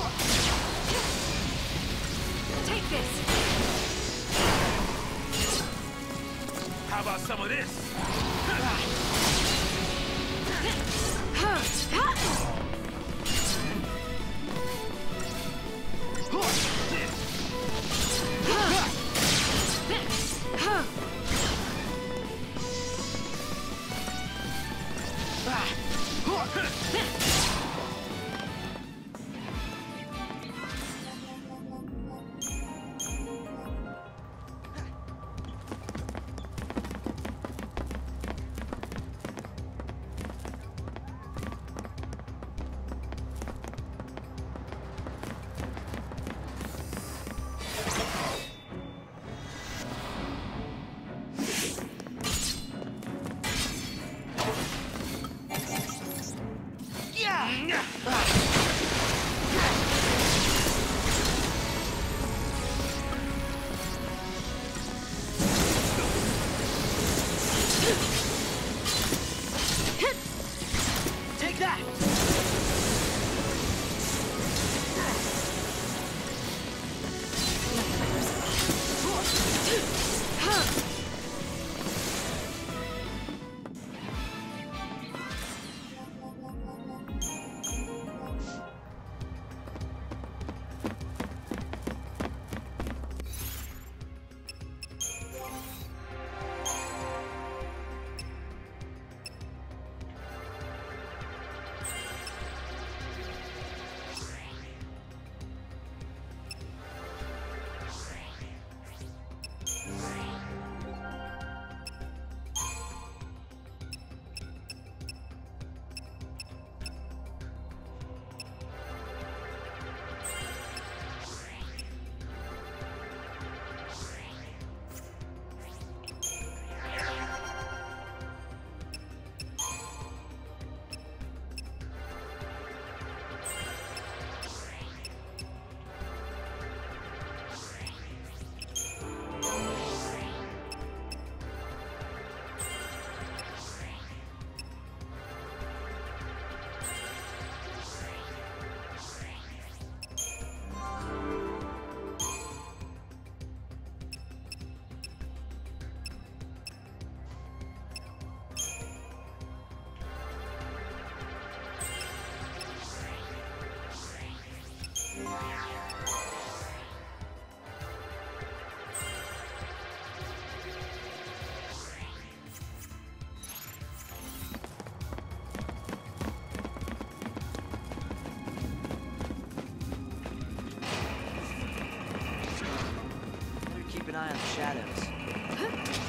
Take this! How about some of this? Take that! Keep an eye on the shadows.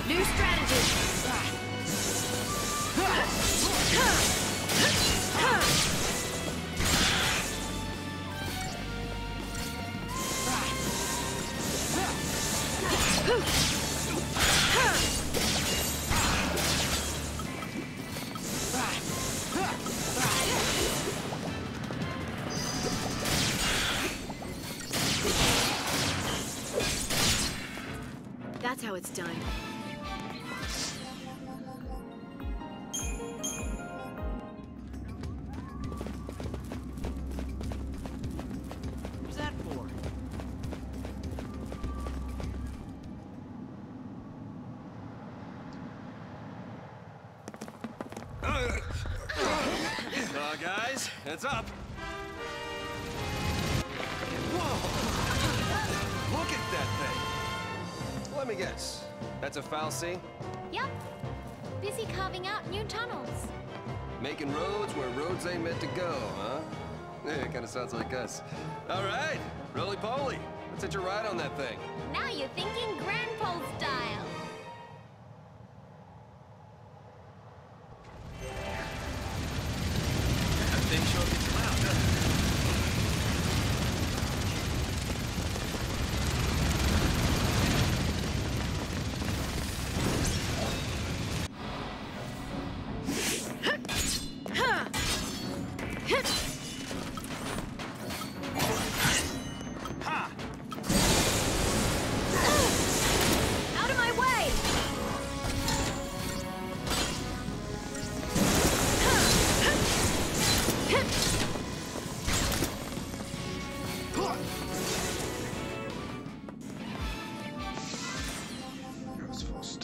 New strategy. That's how it's done. What's that for? Guys, heads up. Whoa! Look at that thing. Let me guess. That's a fal'Cie? Yep. Busy carving out new tunnels. Making roads where roads ain't meant to go, huh? Yeah, it kind of sounds like us. All right, roly-poly. Let's hitch a ride on that thing. Now you're thinking Grandpa style. That thing sure gets around, doesn't it? Ha! Out of my way! Goes first.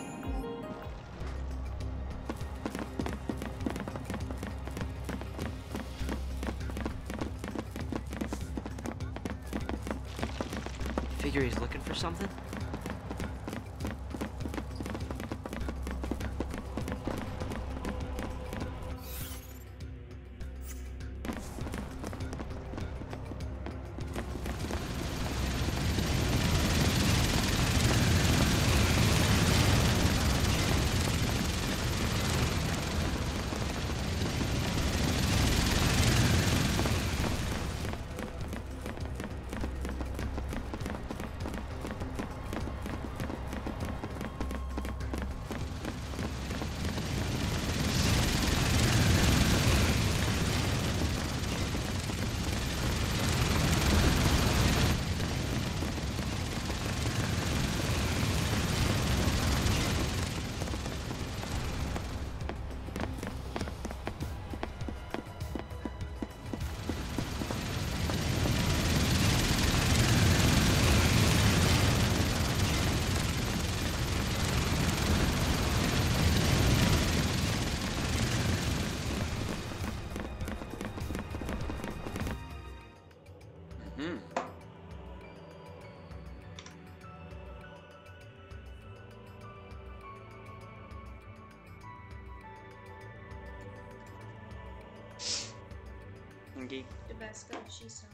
Figure he's looking for something? Indeed. The best girl she saw.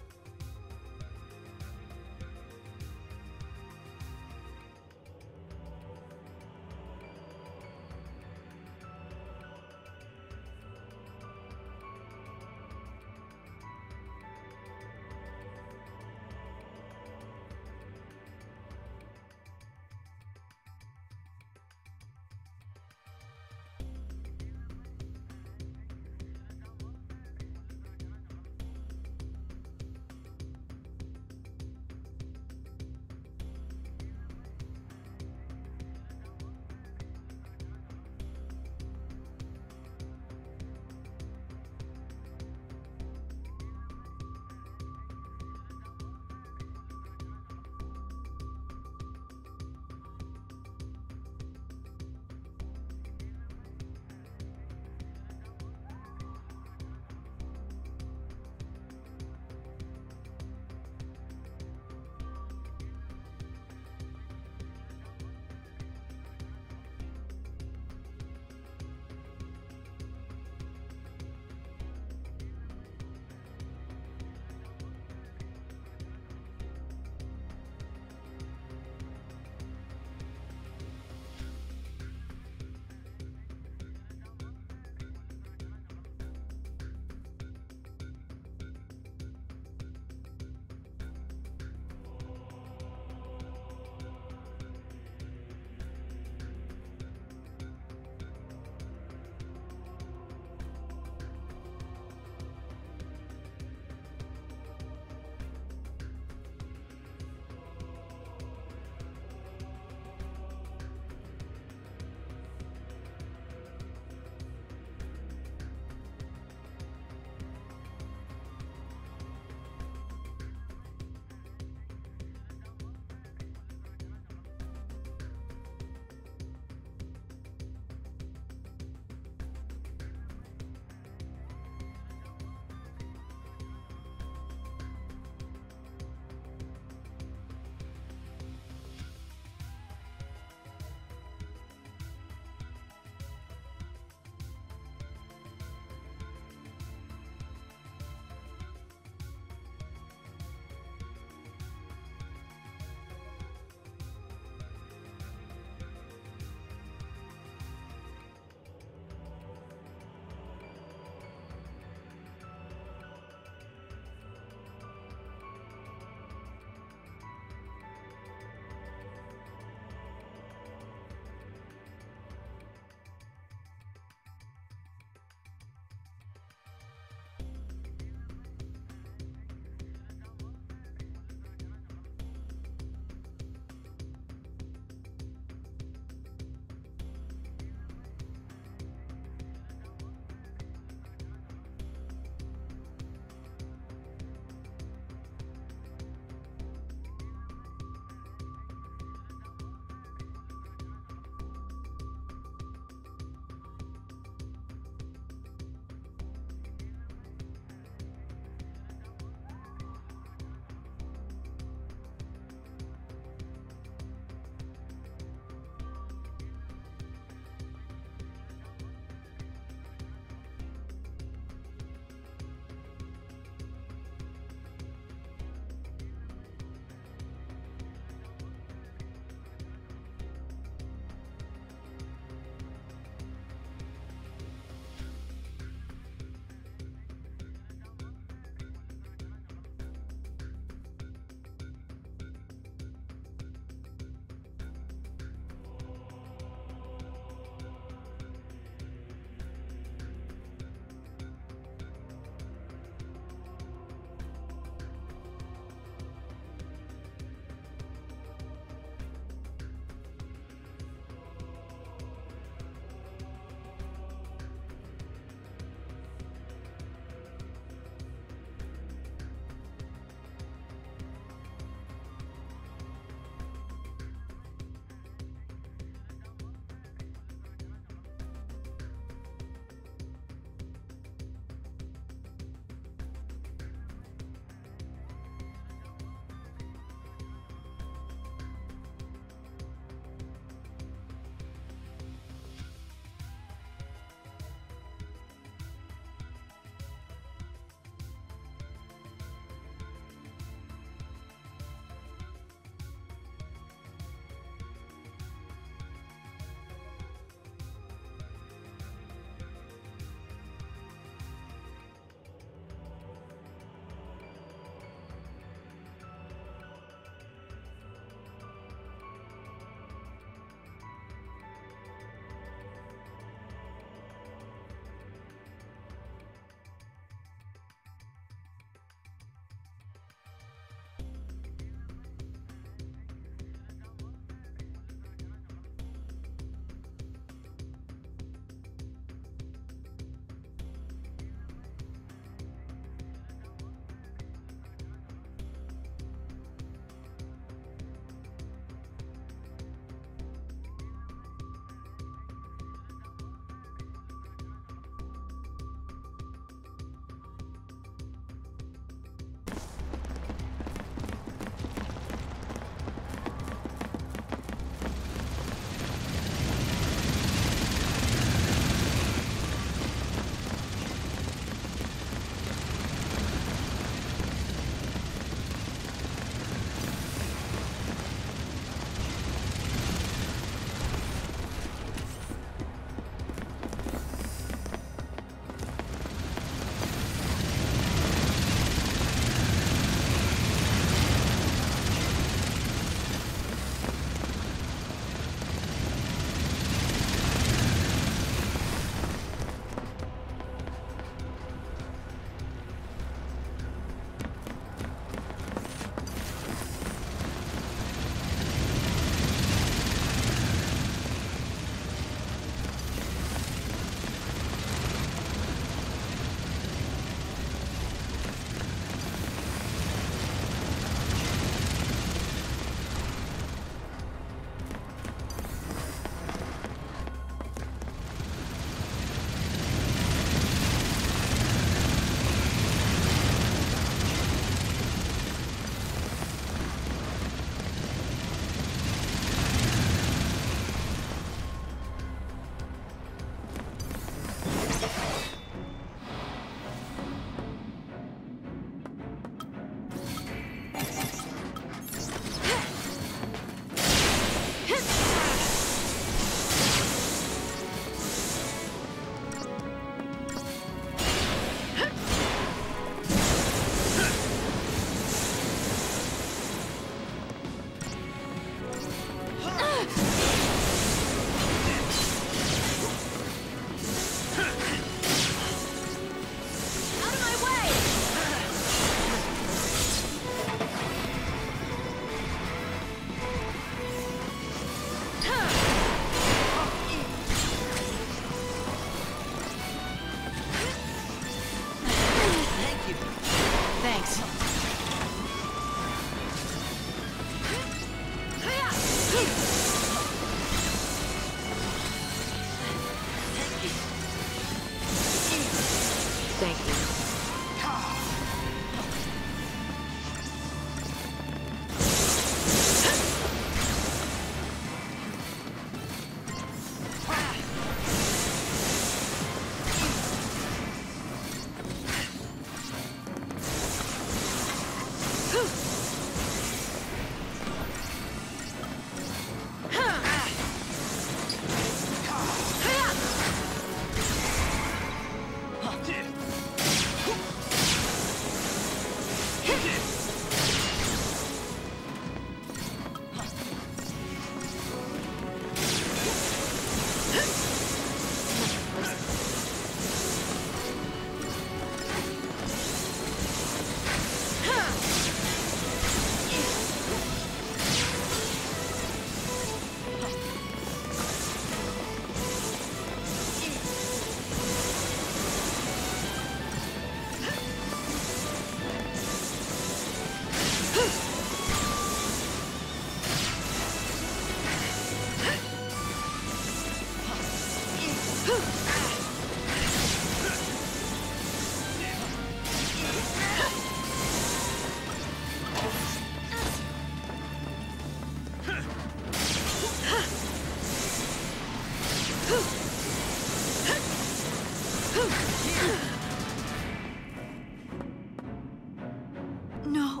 No.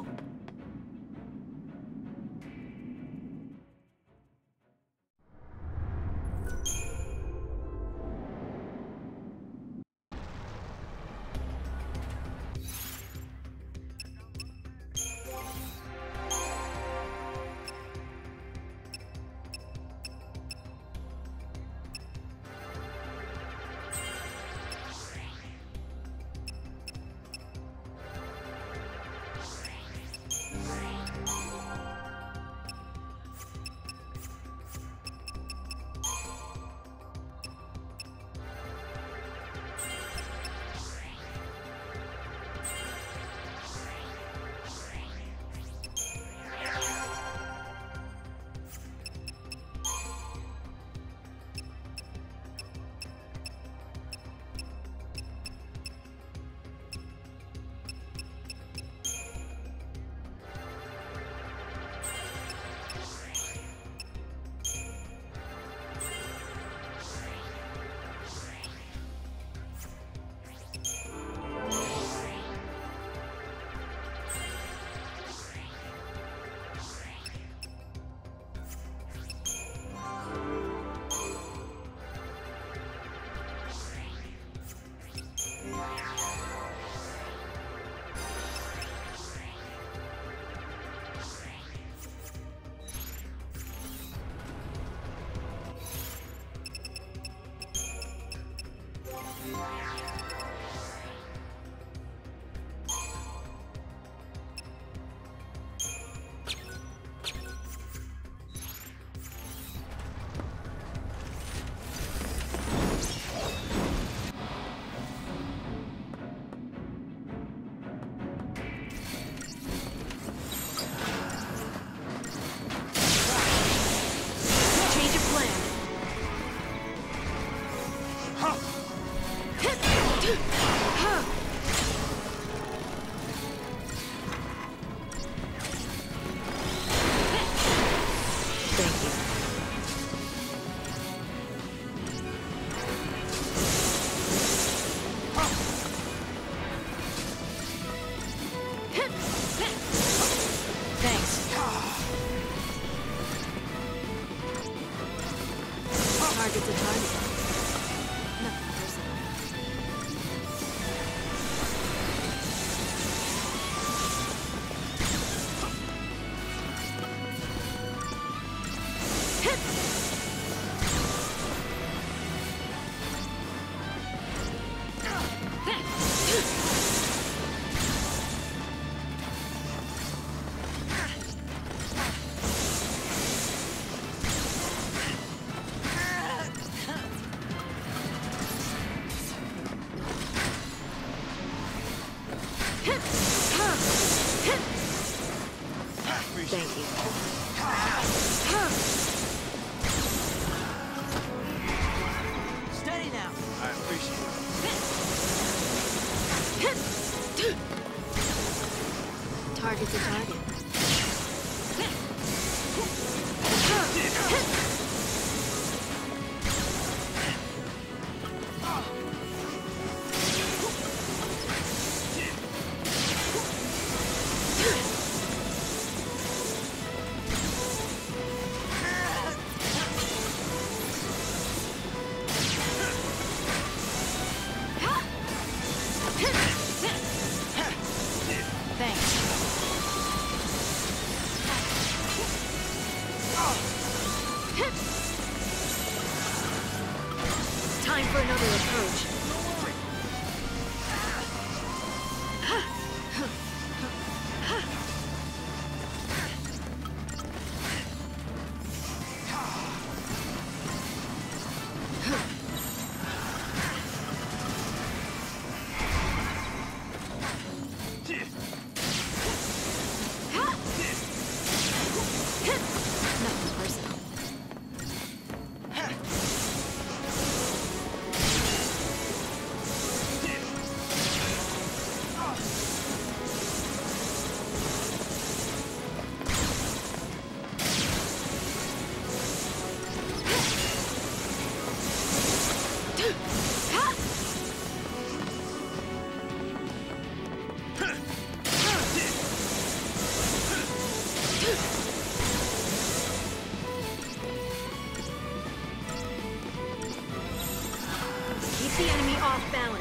Target's a target. Nothing personal. Thank you. Steady now. I appreciate it. Target's a target. Time for another approach. Nothing personal. the enemy off balance.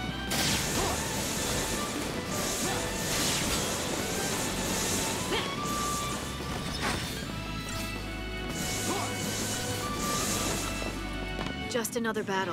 Just another battle.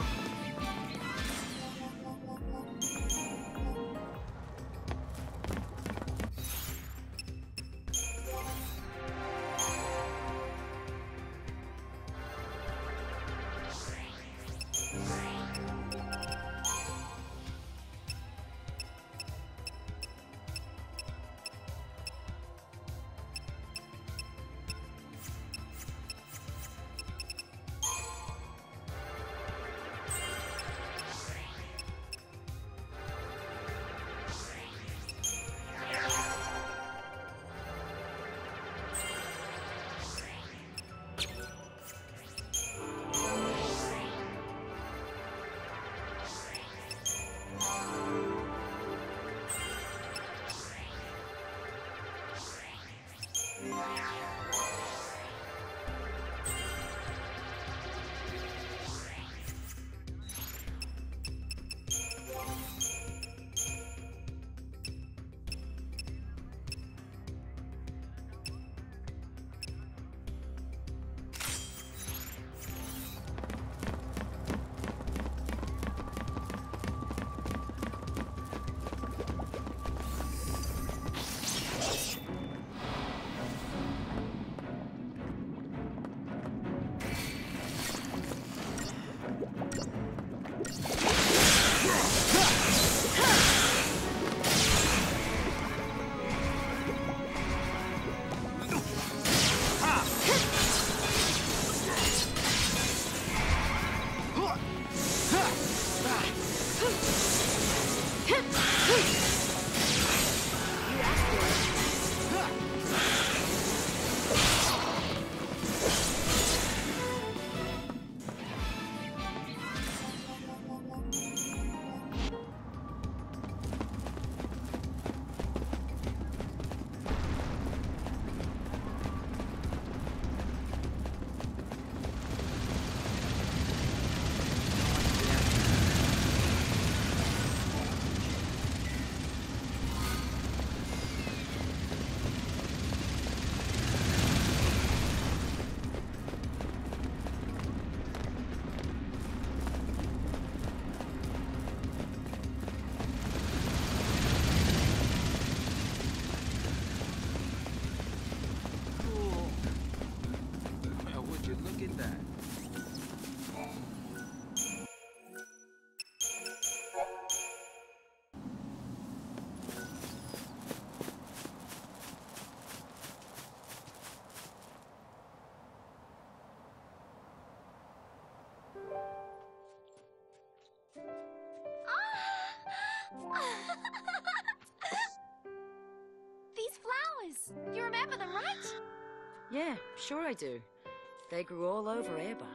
These flowers! You remember them, right? Yeah, sure I do. They grew all over Airba.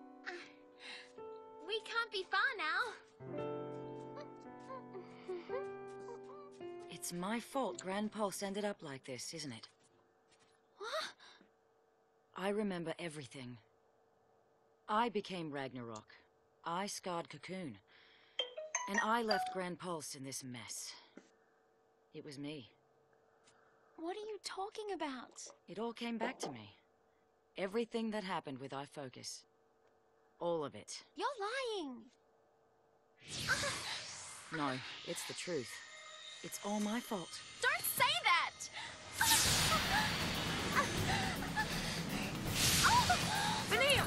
We can't be far now. It's my fault Grand Pulse ended up like this, isn't it? What? I remember everything. I became Ragnarok. I scarred Cocoon. And I left Grand Pulse in this mess. It was me. What are you talking about? It all came back to me. Everything that happened with iFocus. All of it. You're lying. No, it's the truth. It's all my fault. Don't say that! Vanille!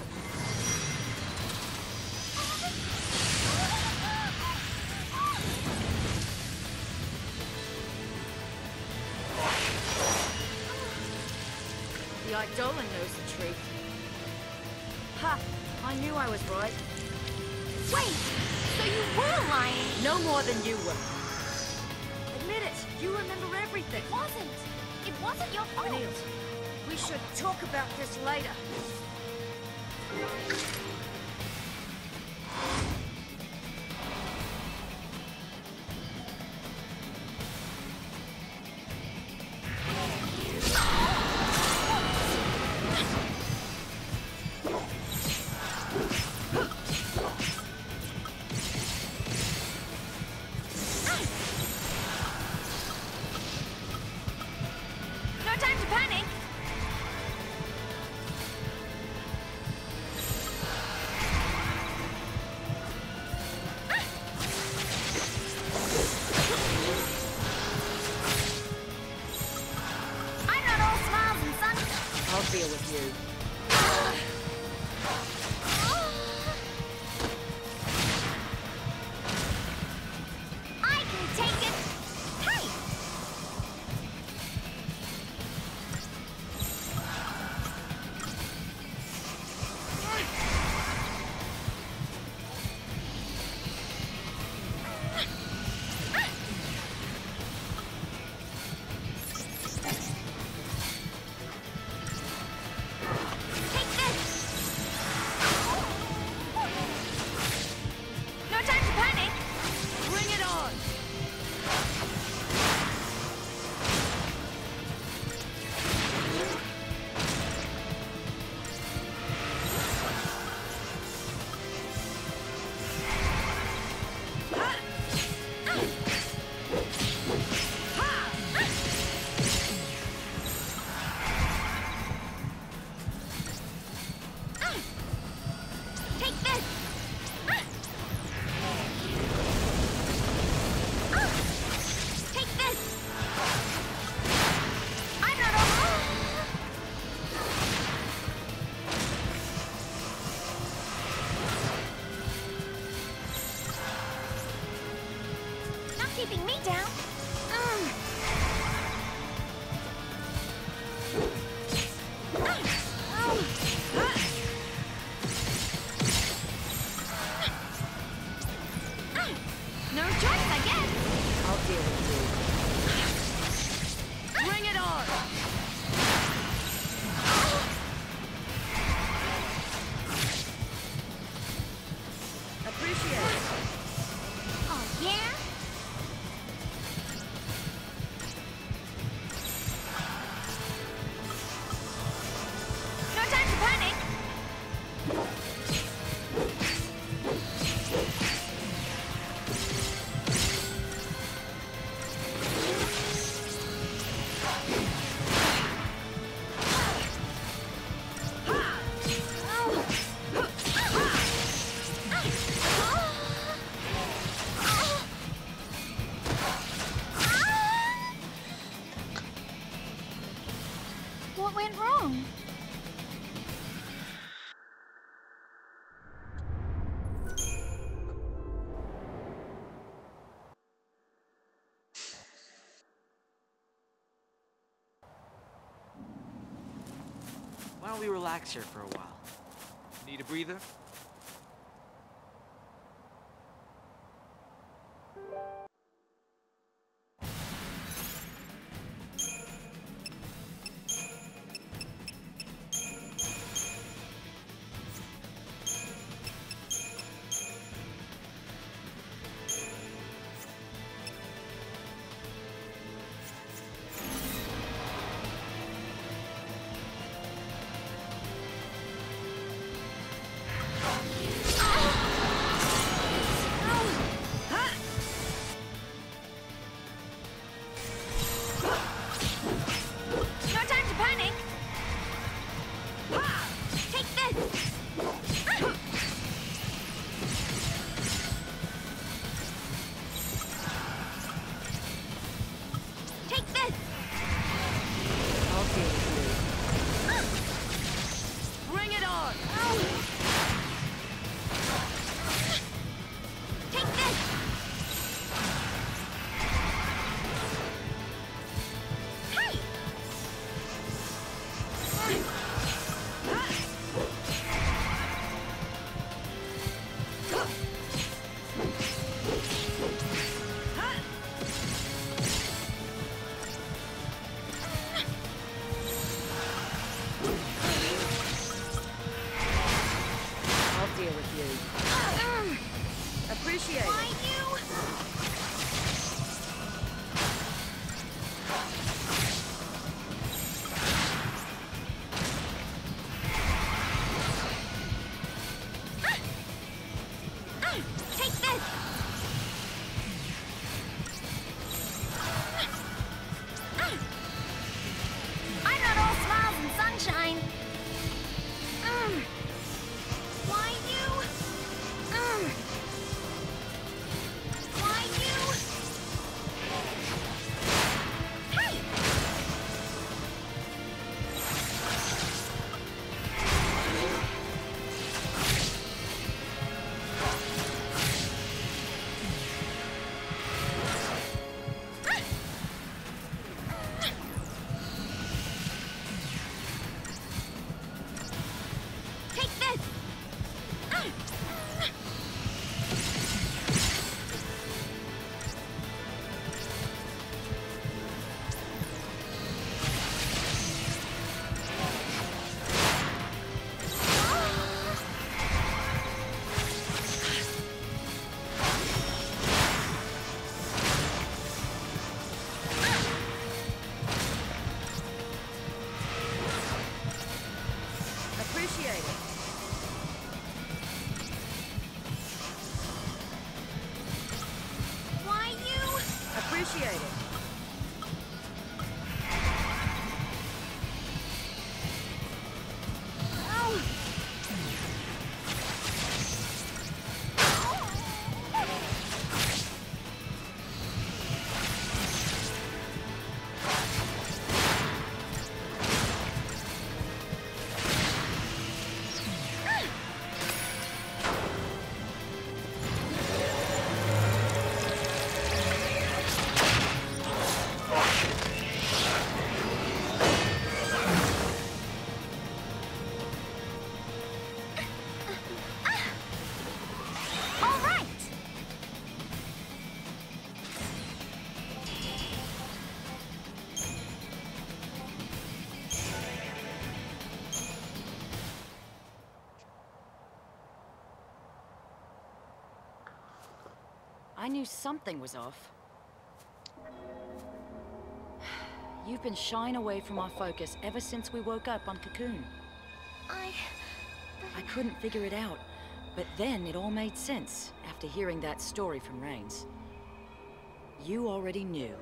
The Eidolon knows the truth. Ha! I knew I was right. Wait! So you were lying? No more than you were. Admit it! You remember everything! It wasn't your fault! Vanille, we should talk about this later. deal with you. Bring it on! Appreciate it. Oh, yeah? No time to panic! What went wrong? Why don't we relax here for a while? Need a breather? No time to panic! Take this! Take this! I'll deal with you. Bring it on! Take this! Hey! I'll deal with you. Appreciate Why it. you? Take this! I'm not all smiles and sunshine. Why you? Why you? Hey! Take this! Appreciate it. Why you? Appreciate it. I knew something was off. You've been shying away from our focus ever since we woke up on Cocoon. I couldn't figure it out, but then it all made sense after hearing that story from Rains. You already knew.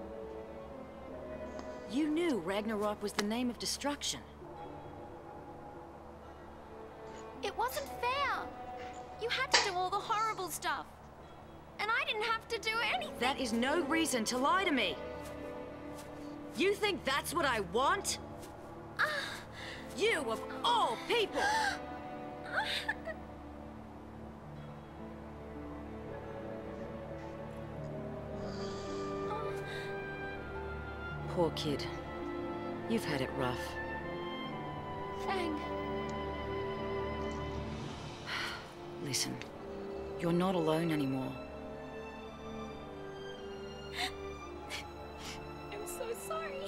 You knew Ragnarok was the name of destruction. It wasn't fair. You had to do all the horrible stuff. And I didn't have to do anything. That is no reason to lie to me. You think that's what I want? You of all people! Poor kid. You've had it rough. Fang. Listen, you're not alone anymore. I'm so sorry.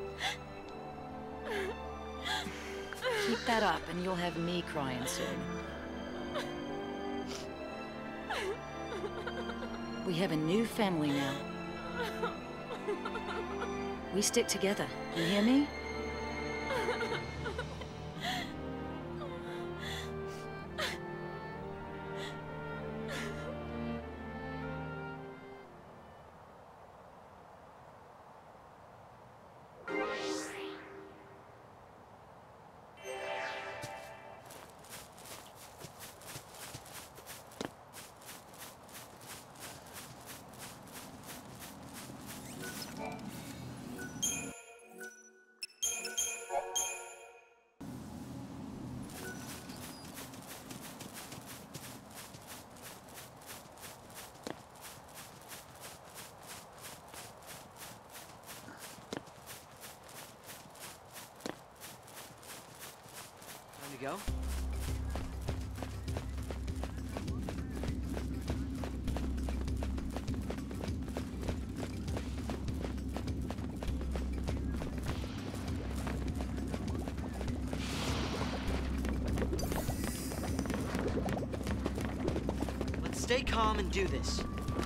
Keep that up and you'll have me crying soon. We have a new family now. We stick together, you hear me? Time to go? Let's stay calm and do this.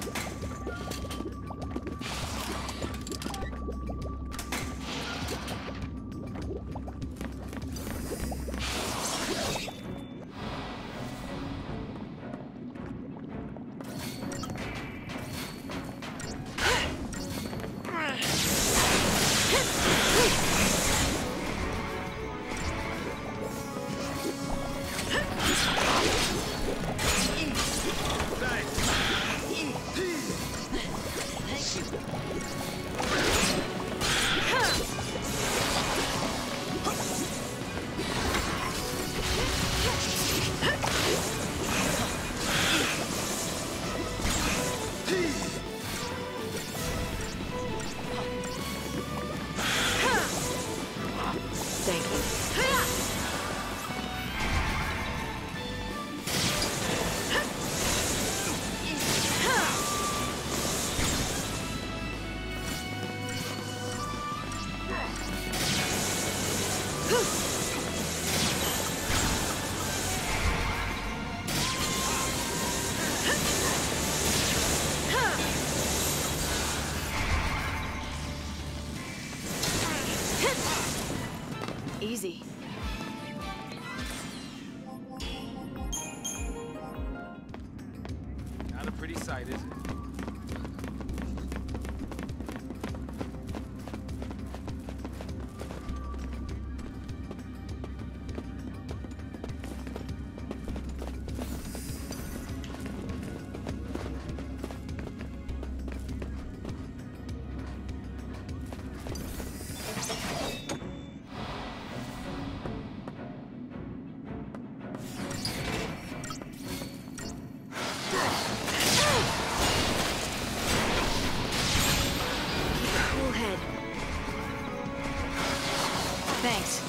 Easy. Not a pretty sight, is it? Cool head. Thanks.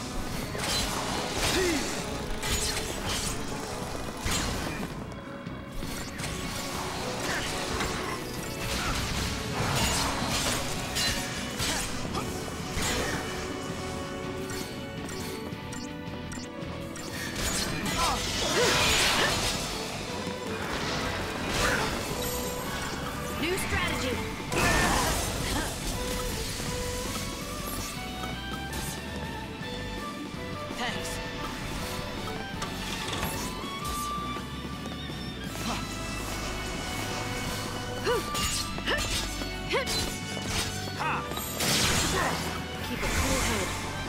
Keep a cool head.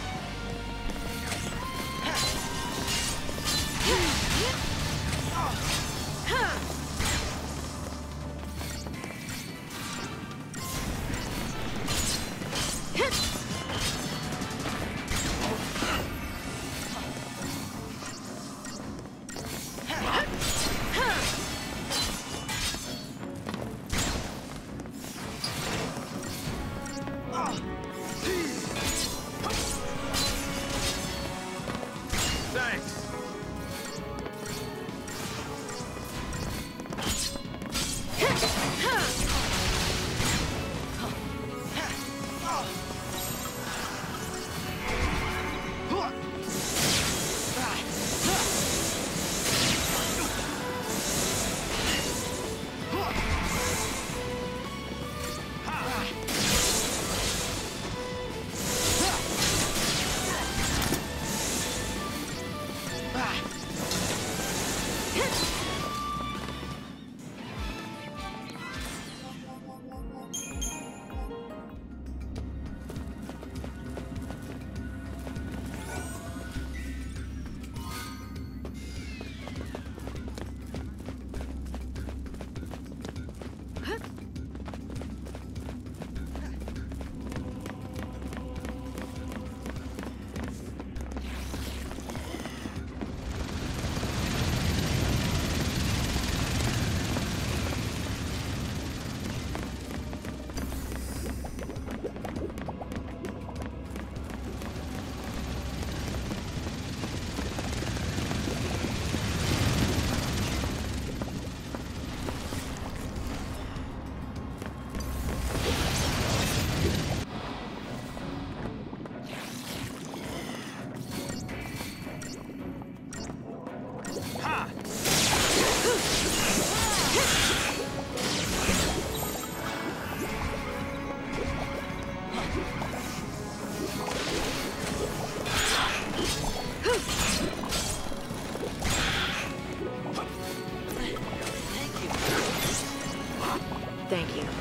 Thank you.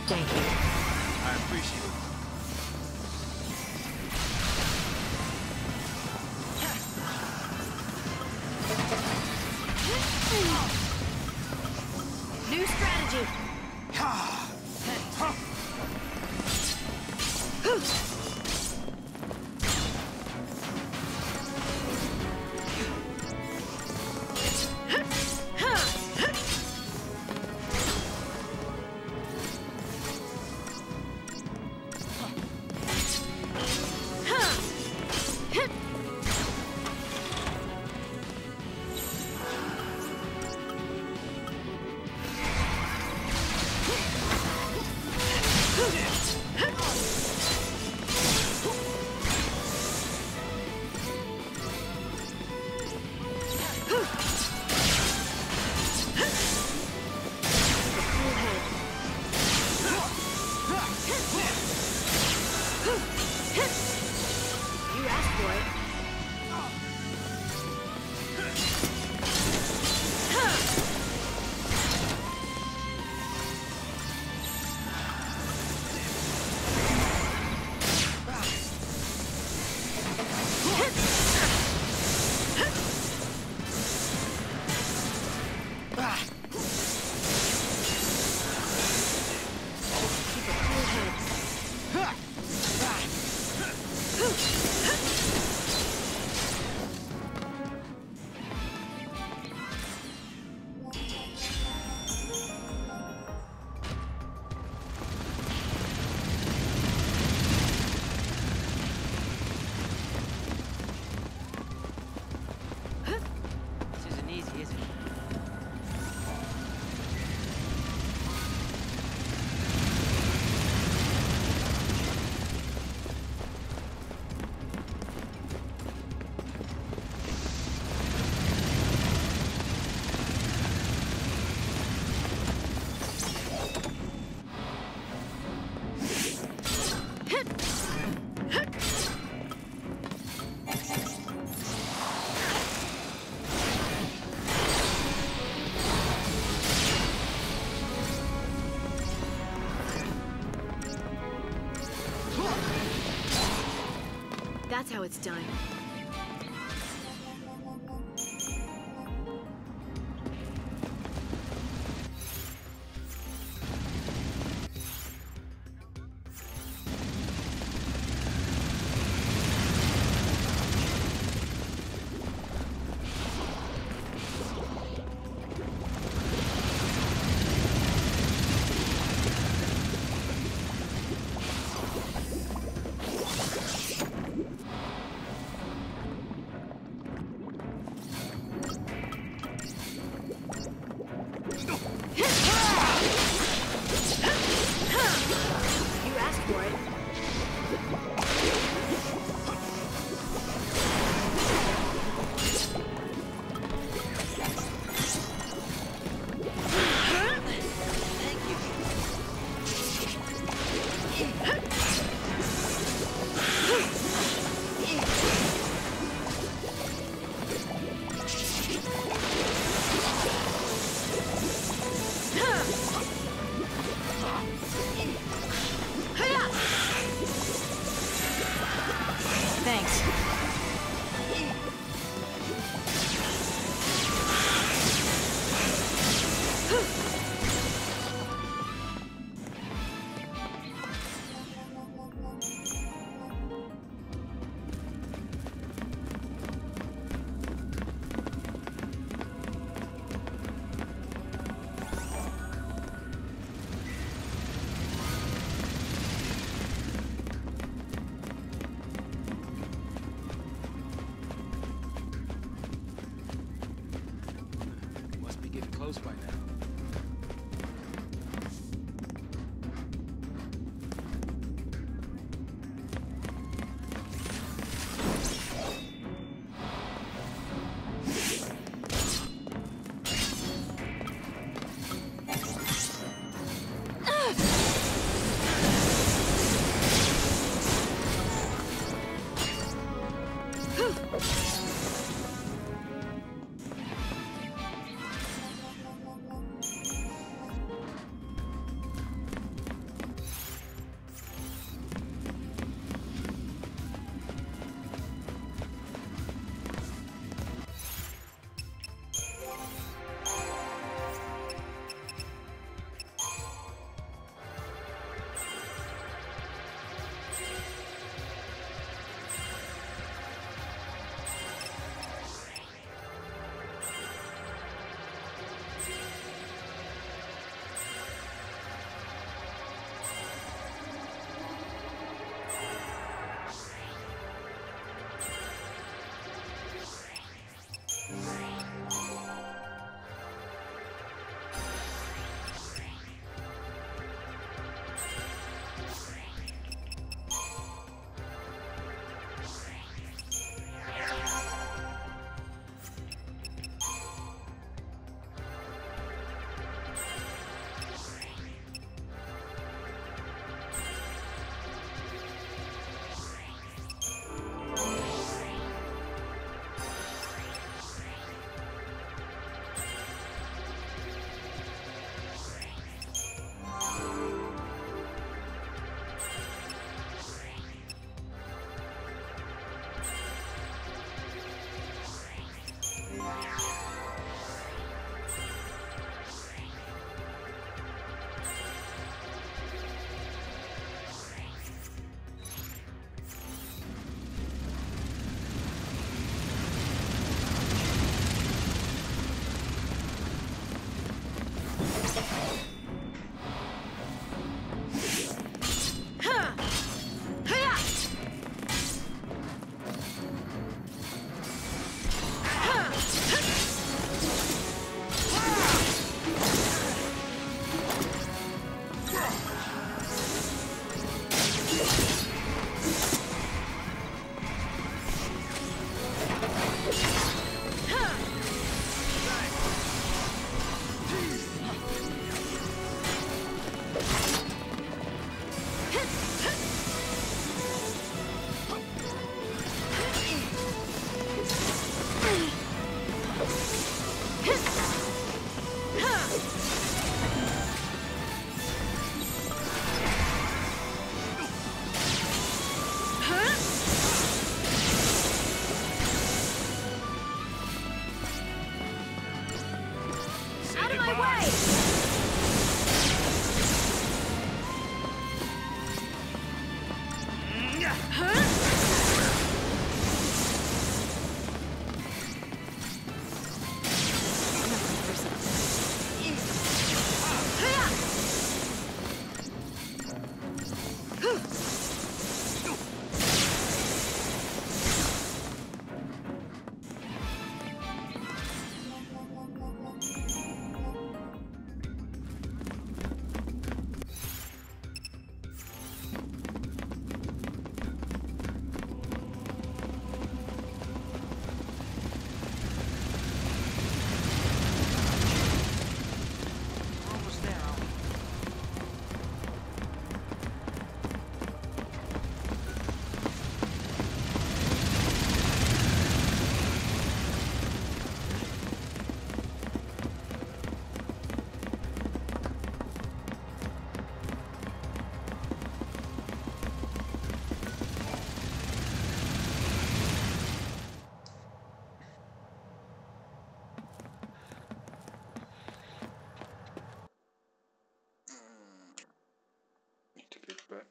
Thank you. I appreciate it. New strategy. You asked for it. Keep a cool head. This isn't easy, is it? That's how it's done. You asked for it. Thank you. Thanks. Must be getting close by now.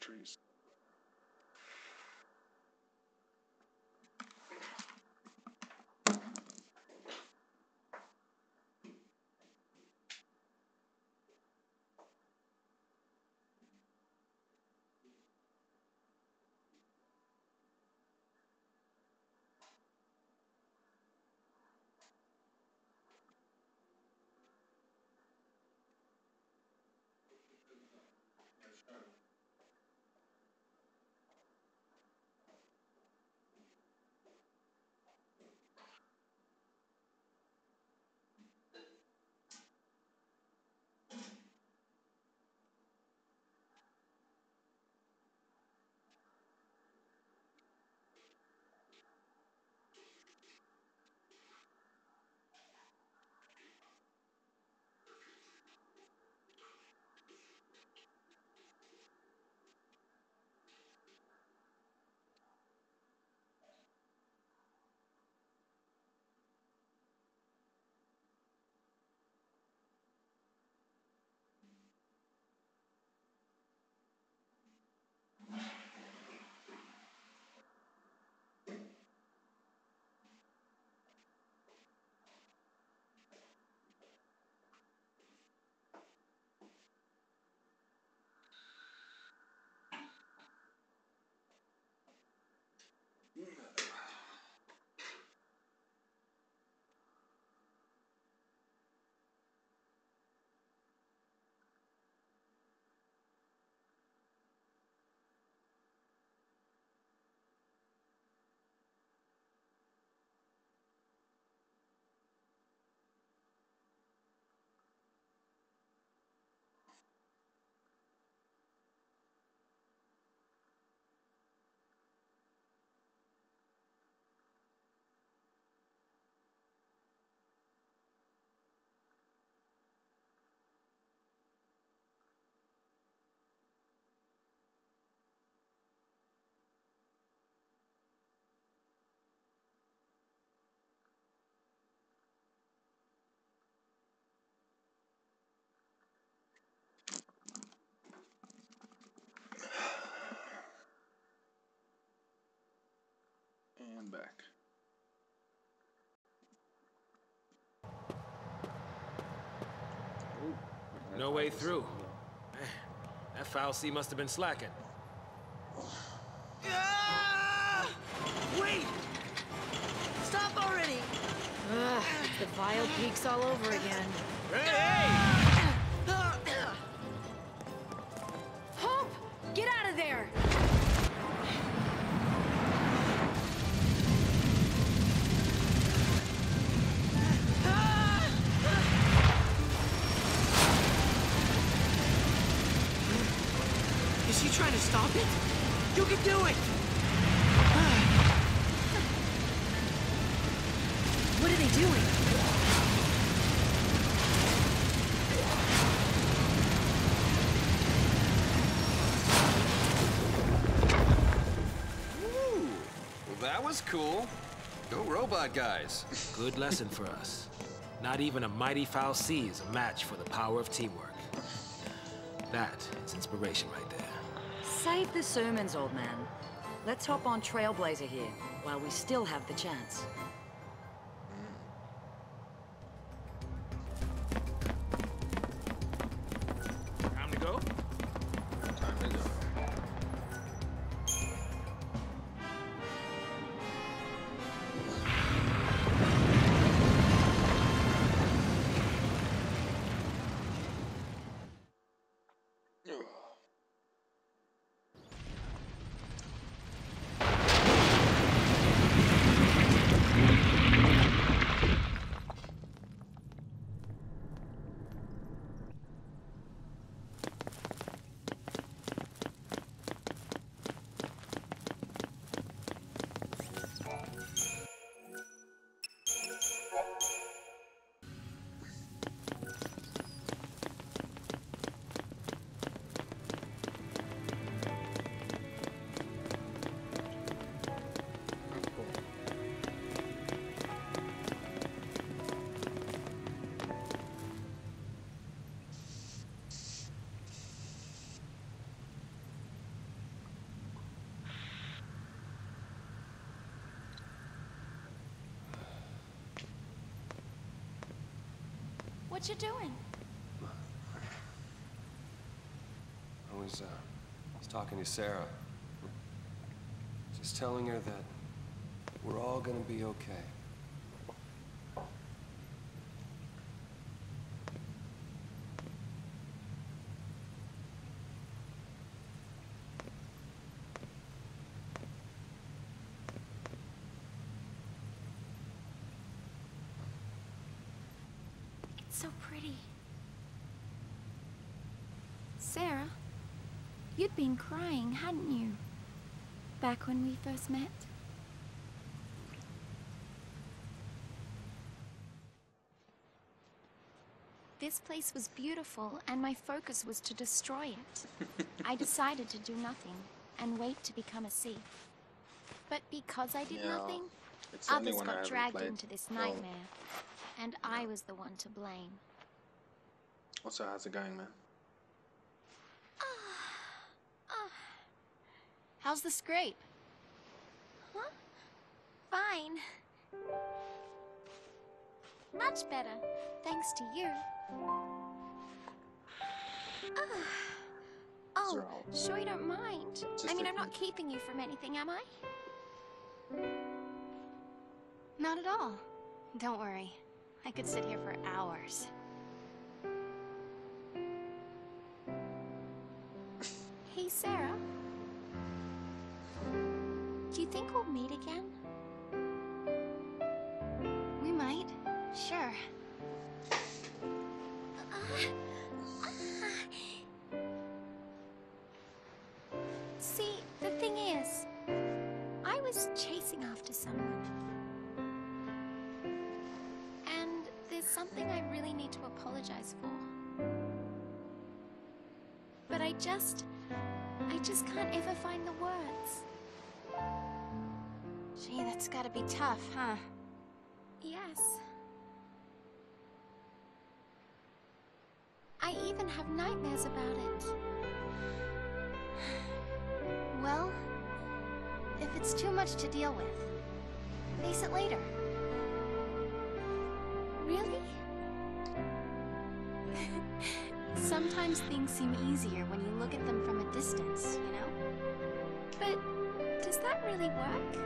trees. And back. No way through. Man, that foul C must have been slacking. Wait! Stop already! Ugh, it's the Vile Peaks all over again. Hey! Hope! Get out of there! Is he trying to stop it? You can do it! What are they doing? Ooh, well, that was cool. Go robot guys. Good lesson for us. Not even a mighty foul C is a match for the power of teamwork. That is inspiration right there. Save the sermons, old man. Let's hop on Trailblazer here, while we still have the chance. Time to go? Time to go. What you doing? I was talking to Sarah. Just telling her that we're all gonna be okay. It's so pretty. Sarah, you'd been crying, hadn't you? Back when we first met? This place was beautiful, and my focus was to destroy it. I decided to do nothing, and wait to become a thief. But because I did nothing, it's the only others one I got haven't dragged played. into this nightmare, and I was the one to blame. So how's it going, man? How's the scrape? Huh? Fine. Much better, thanks to you. Oh, Zero. sure you don't mind. Just I mean, a- I'm not keeping you from anything, am I? Not at all. Don't worry. I could sit here for hours. Hey, Sarah. Do you think we'll meet again? We might. Sure. See, the thing is, I was chasing after someone. And there's something I really need to apologize for. But I just can't ever find the words. Gee, that's gotta be tough, huh? Yes. I even have nightmares about it. Well, if it's too much to deal with, face it later. Really? Sometimes things seem easier when you look at them from a distance, you know? But does that really work?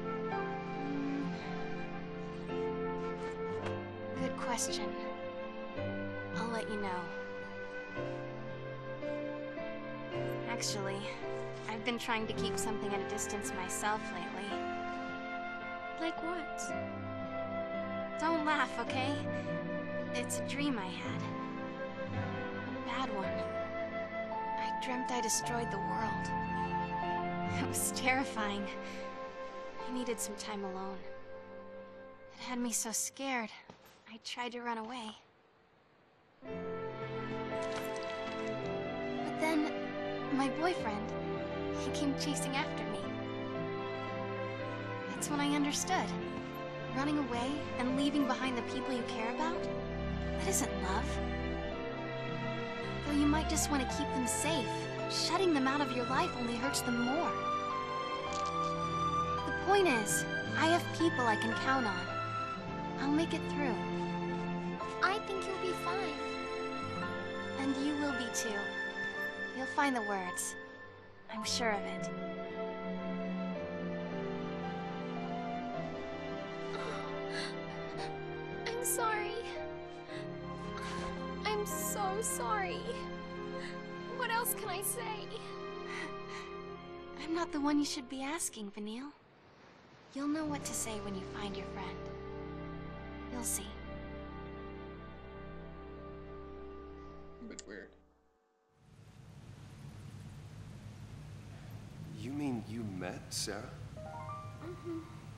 Good question. I'll let you know. Actually, I've been trying to keep something at a distance myself lately. Like what? Don't laugh, okay? It's a dream I had. A bad one. I dreamt I destroyed the world. It was terrifying. I needed some time alone. It had me so scared, I tried to run away. But then, my boyfriend, he came chasing after me. It's when I understood. Running away and leaving behind the people you care about? That isn't love. Though you might just want to keep them safe, shutting them out of your life only hurts them more. The point is, I have people I can count on. I'll make it through. I think you'll be fine. And you will be too. You'll find the words. I'm sure of it. I'm sorry. I'm so sorry. What else can I say? I'm not the one you should be asking, Vanille. You'll know what to say when you find your friend. You'll see. A bit weird. You mean you met Sarah? Mm-hmm.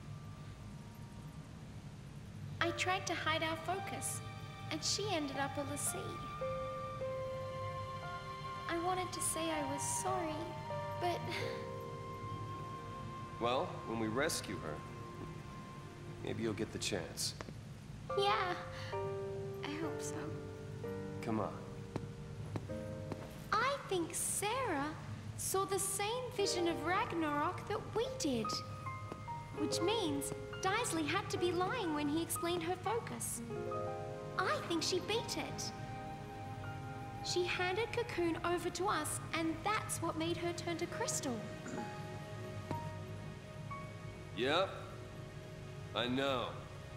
I tried to hide our focus, and she ended up a l'Cie. I wanted to say I was sorry, but... Well, when we rescue her, maybe you'll get the chance. Yeah, I hope so. Come on. I think Sarah saw the same vision of Ragnarok that we did. Which means Daisley had to be lying when he explained her focus. I think she beat it. She handed Cocoon over to us, and that's what made her turn to Crystal. Yep. I know.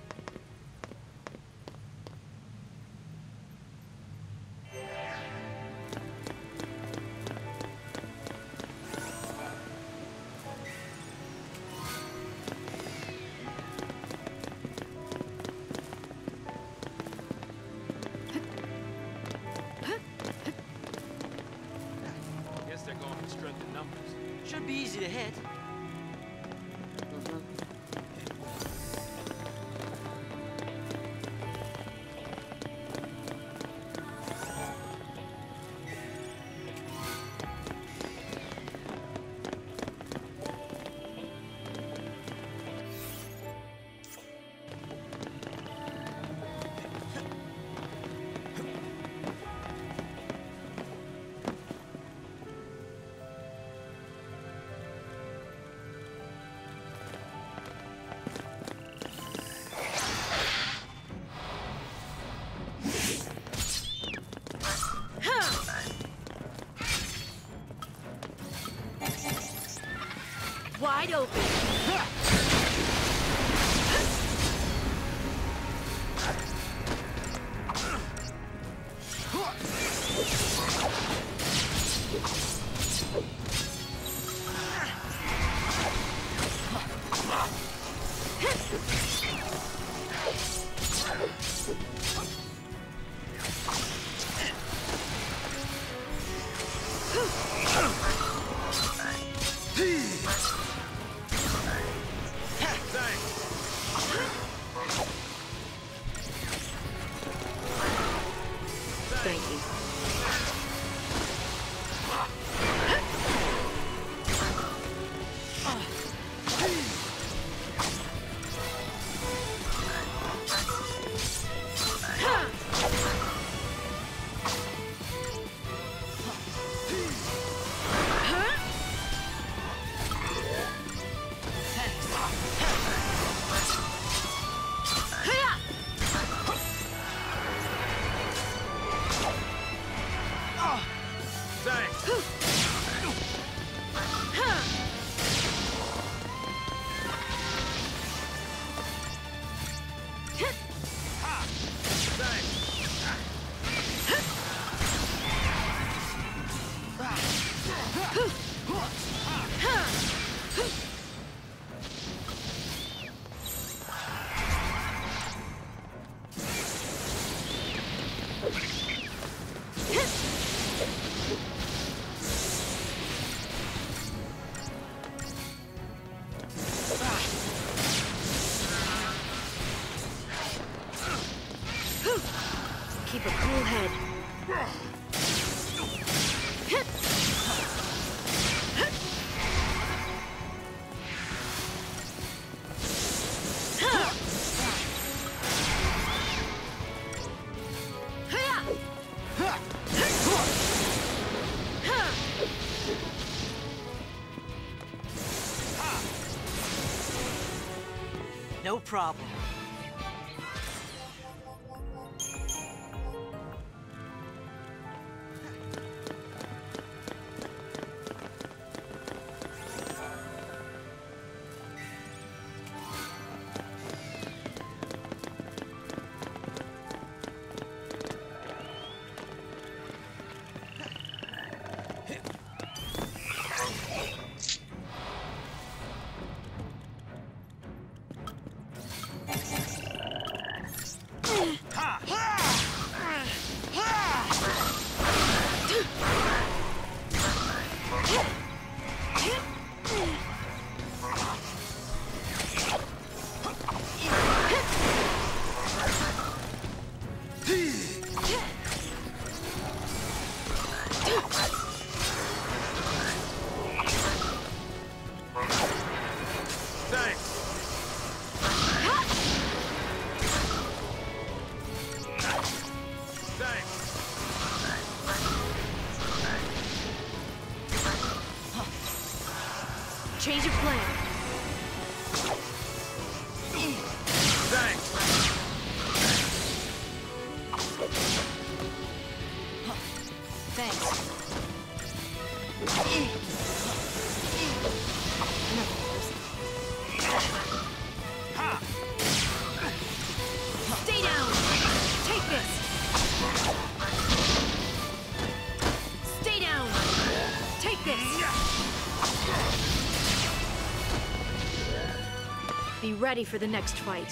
Guess they're going with strength in numbers. Should be easy to hit. Wide open. Thank you. Keep a cool head. No problem. Change of plan. ready for the next fight.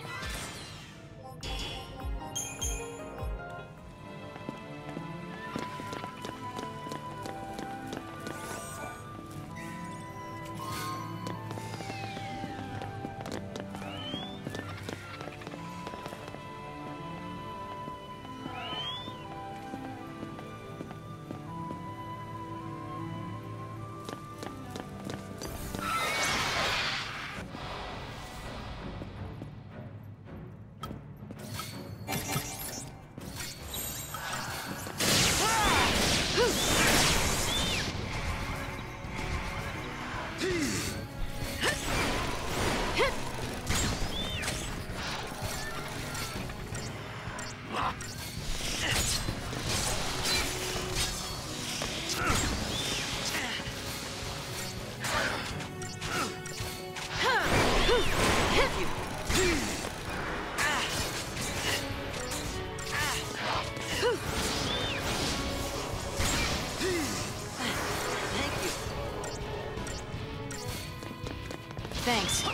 Thanks.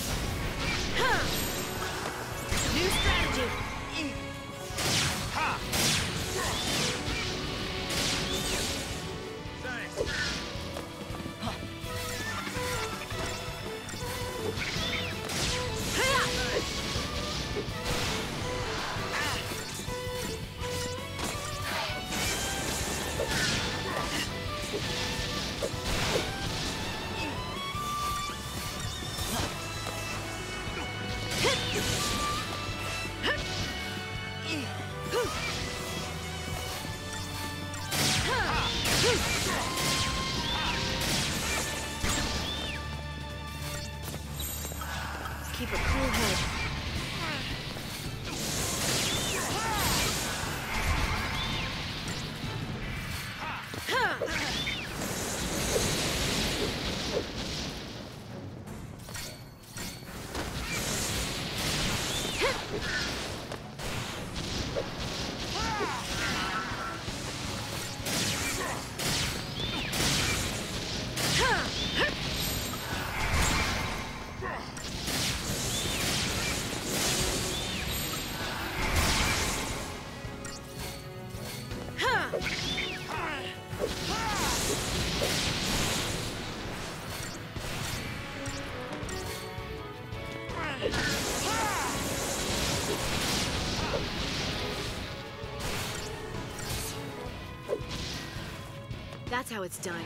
New strategy. Keep a cool head. That's how it's done.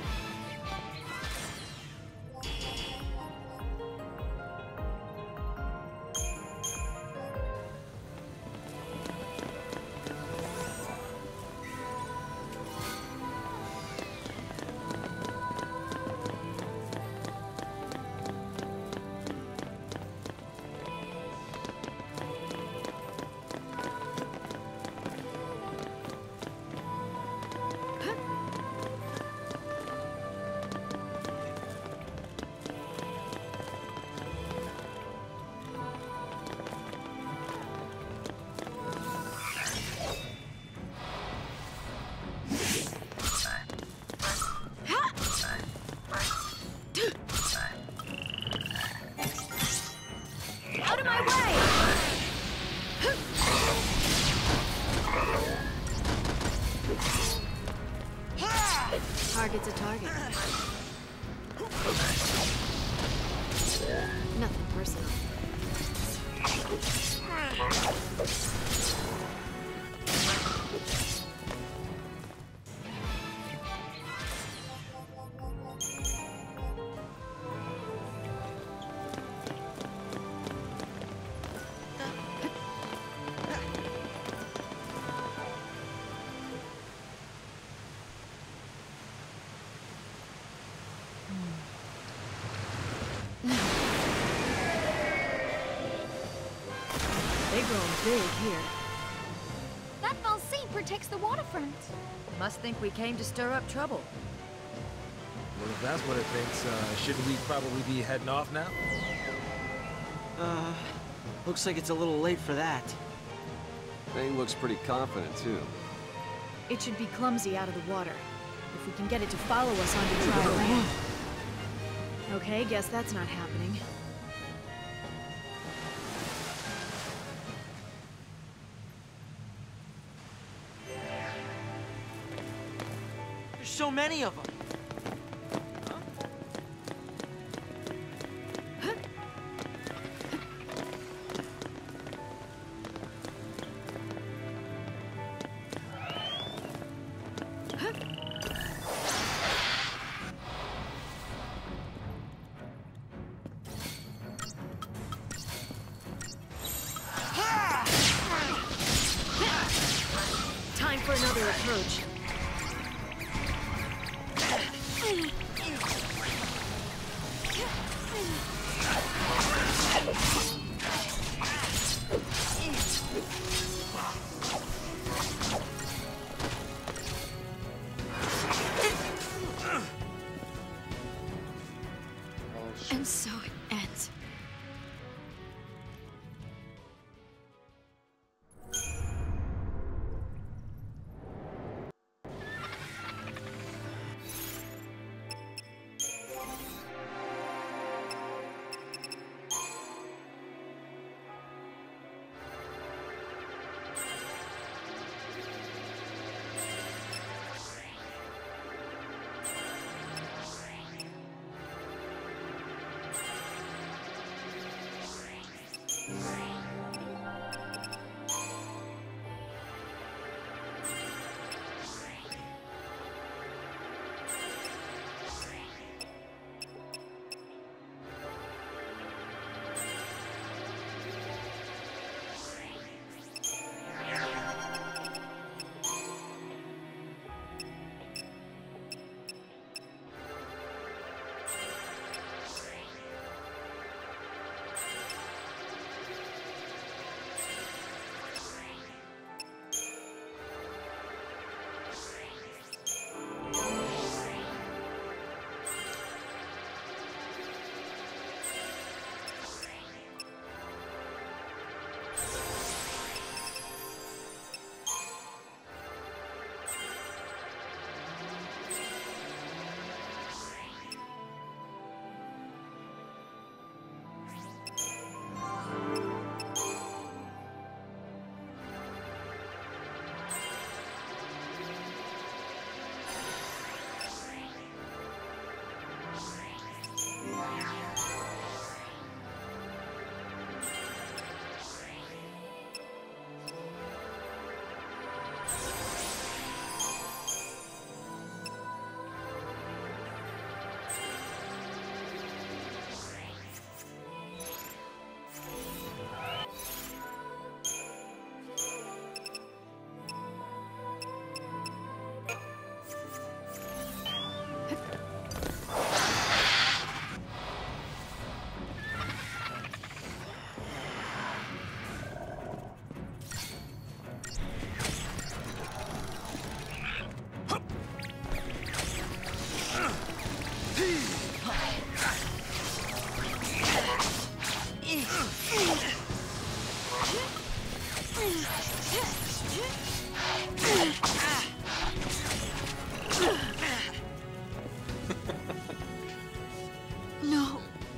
Out of my way! Target's a target. Nothing personal. They're growing big here. That Valsine protects the waterfront. Must think we came to stir up trouble. Well, if that's what it thinks, shouldn't we probably be heading off now? Looks like it's a little late for that. Thane looks pretty confident, too. It should be clumsy out of the water. If we can get it to follow us onto dry land. Okay, guess that's not happening. so many of them? Time for another approach. And so it ends. No.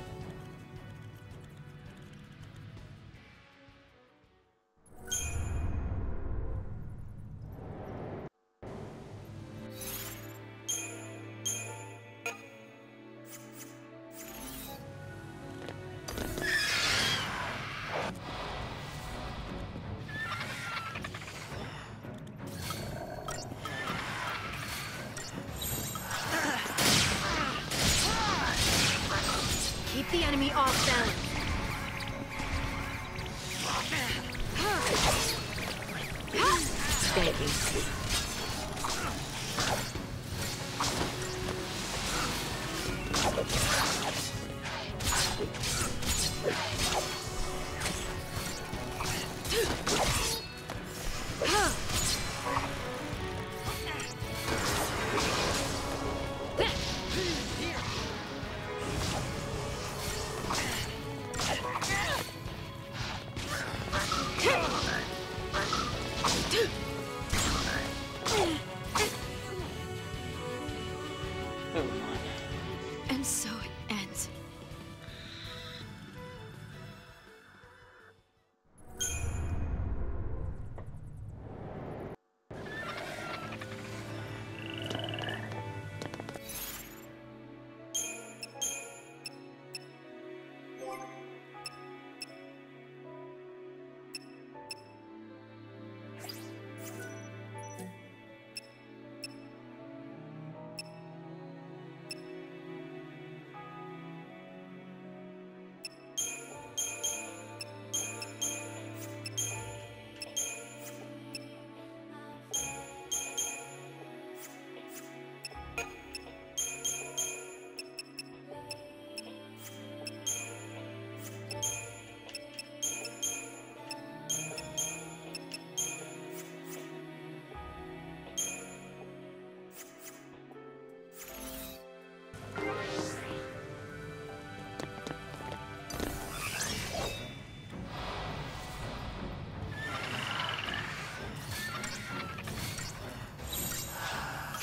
Keep the enemy off balance. Stay easy.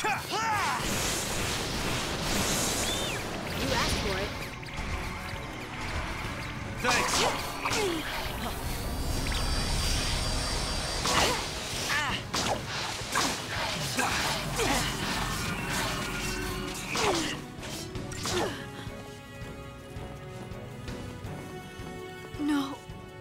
You asked for it. Thanks. No.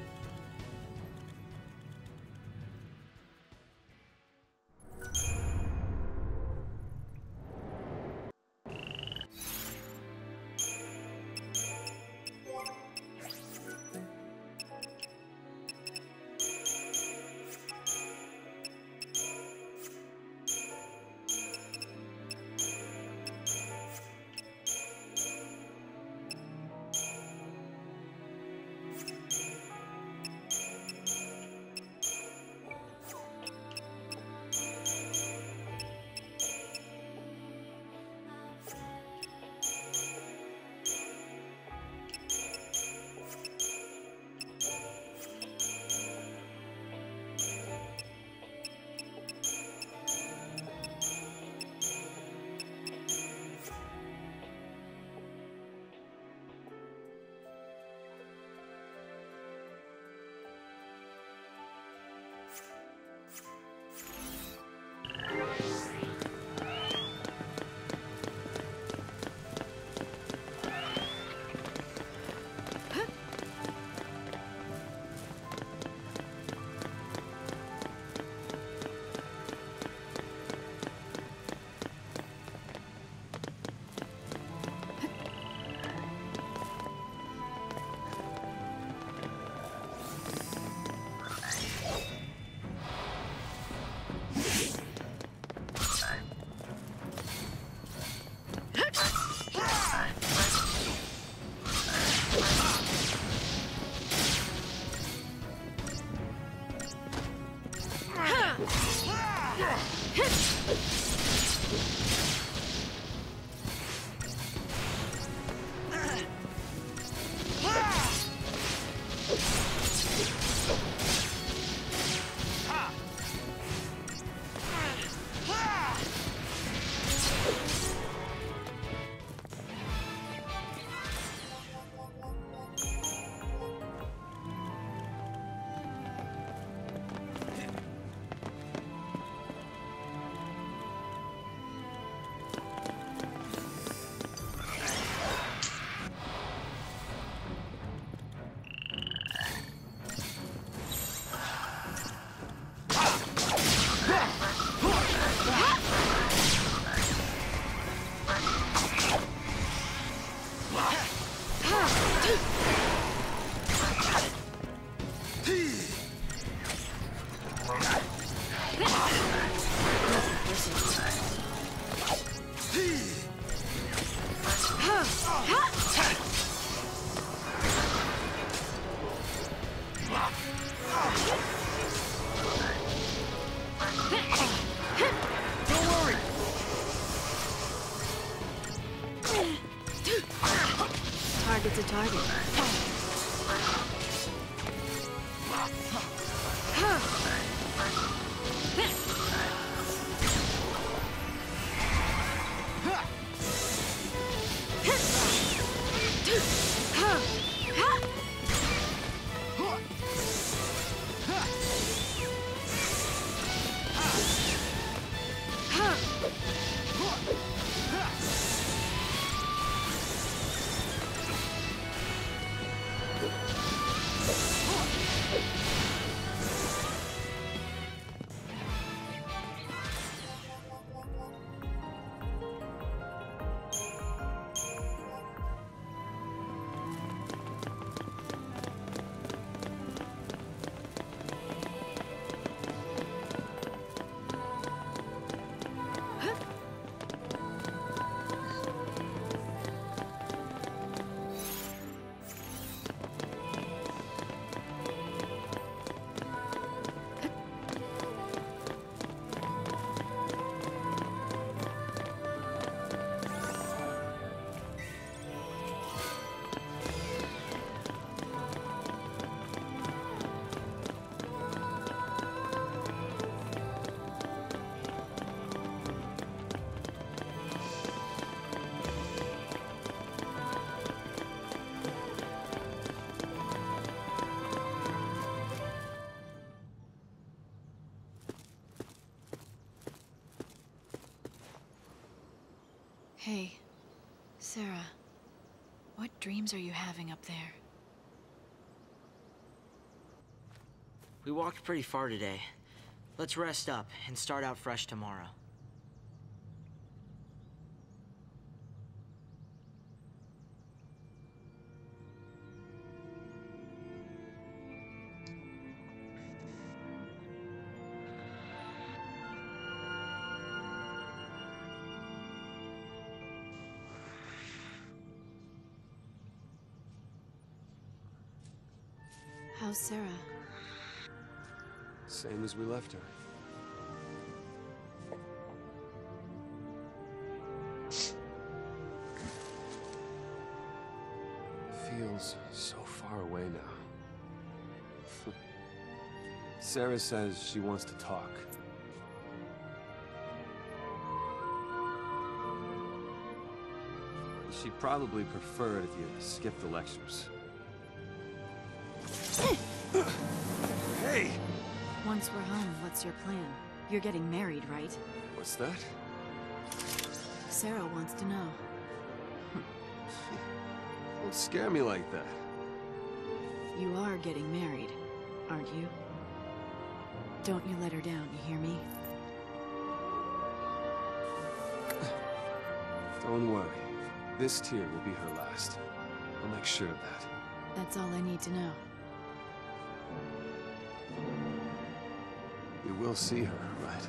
Target's a target. Hey, Sarah. What dreams are you having up there? We walked pretty far today. Let's rest up and start out fresh tomorrow. How's Sarah? Same as we left her. Feels so far away now. Sarah says she wants to talk. She'd probably prefer it if you skipped the lectures. Hey! Once we're home, what's your plan? You're getting married, right? What's that? Sarah wants to know. Don't scare me like that. You are getting married, aren't you? Don't you let her down, you hear me? Don't worry. This tear will be her last. I'll make sure of that. That's all I need to know. You will see her, right?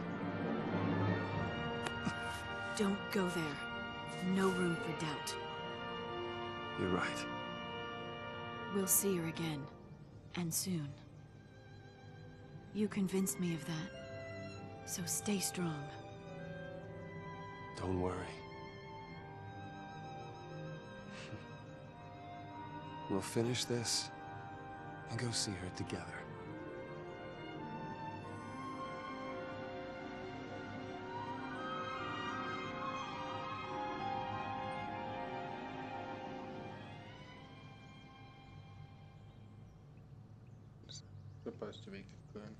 Don't go there. No room for doubt. You're right. We'll see her again. And soon. You convinced me of that. So stay strong. Don't worry. We'll finish this and go see her together. Supposed to be Cocoon.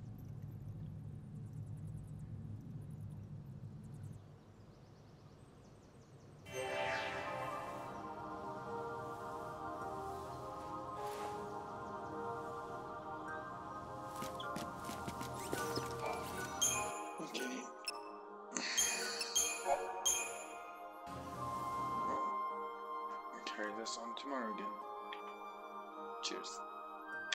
Okay. Carry this on tomorrow again. Cheers.